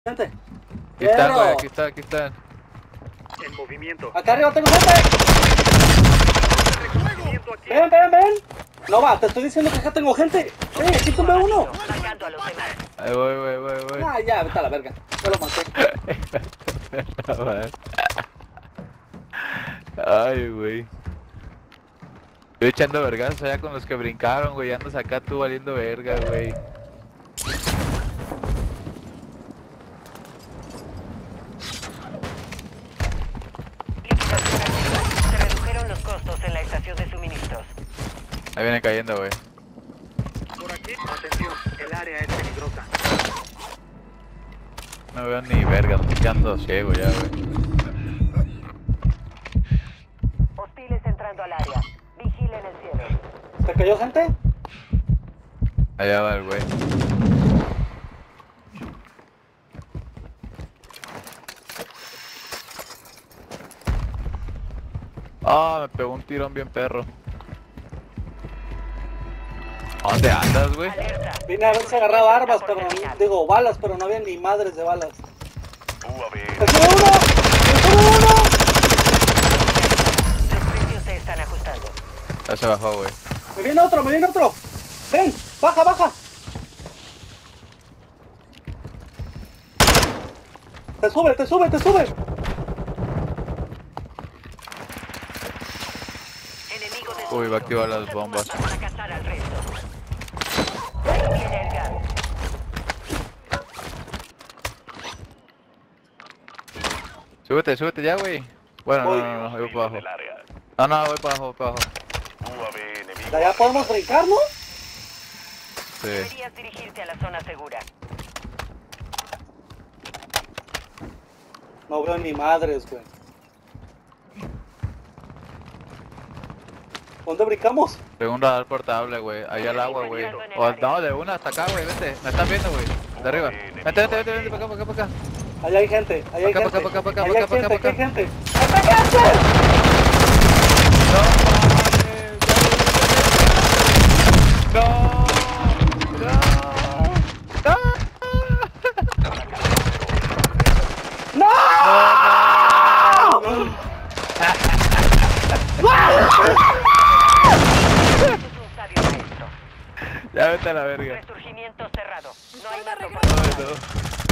Gente. Aquí están, güey, Fierro. aquí están. En movimiento. Acá arriba tengo gente. Movimiento aquí. Ven. No va, te estoy diciendo que acá tengo gente. Aquí tuve uno. Marcando a los demás. Ahí voy. Ah, ya, vete a la verga. Ya lo maté. Ay, güey. Estoy echando vergas allá con los que brincaron, güey. Andas acá tú valiendo verga, güey. Se redujeron los costos en la estación de suministros. Ahí vienen cayendo, güey. Por aquí, atención, el área es peligrosa. No veo ni verga, estoy quedando ciego ya, güey. Hostiles entrando al área. Vigilen el cielo. ¿Se cayó gente? Allá va el güey. Ah, me pegó un tirón bien perro. ¿Dónde andas, güey? Alerta. Vine a ver si agarraba armas, pero digo balas, pero no había ni madres de balas. ¡Me sube uno! Los precios se están ajustando. Ya se bajó, güey. ¡Me viene otro! ¡Ven! ¡Baja! ¡Te sube! Enemigo de Uy, va a activar las bombas. para cazar al resto. Ahí viene el gas. Súbete ya, güey. Bueno, no, voy para abajo. No, voy para abajo. ¿De allá podemos brincar, no? Sí. Deberías dirigirte a la zona segura. No veo ni madres, güey. ¿Dónde brincamos? Tengo un radar portable, güey. Ahí al agua, güey. O no, de una hasta acá, güey. Vete. Me están viendo, güey. De arriba. Vente, para acá. Allá hay gente, Para acá. Allá hay gente. No. Es un sabio maestro. Ya vete a la verga. Resurgimiento cerrado. No hay más No.